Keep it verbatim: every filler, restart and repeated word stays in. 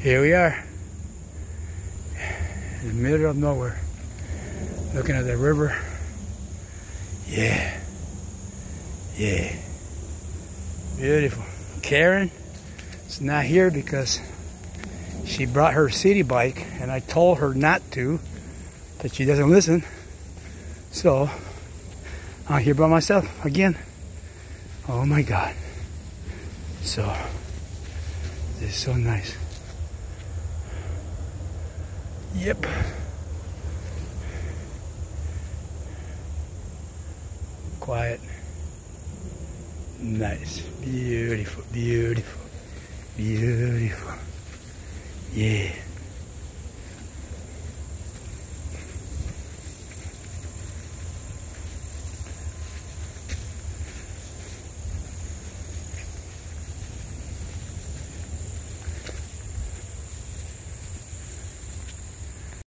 Here we are, in the middle of nowhere, looking at the river. Yeah, yeah, beautiful. Karen is not here because she brought her city bike, and I told her not to, but she doesn't listen. So I'm here by myself again. Oh my God. So this is so nice. Yep. Quiet. Nice. Beautiful, beautiful, beautiful. Yeah.